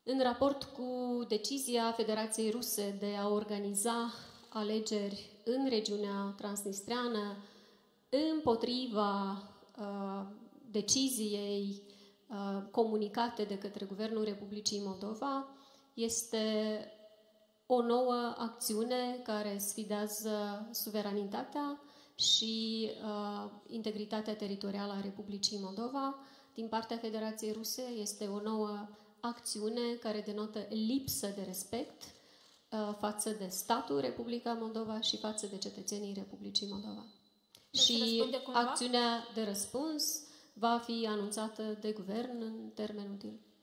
În raport cu decizia Federației Ruse de a organiza alegeri în regiunea transnistreană împotriva deciziei comunicate de către Guvernul Republicii Moldova, este o nouă acțiune care sfidează suveranitatea și integritatea teritorială a Republicii Moldova. Din partea Federației Ruse este o nouă acțiune care denotă lipsă de respect față de statul Republica Moldova și față de cetățenii Republicii Moldova. Și acțiunea de răspuns va fi anunțată de guvern în termen util.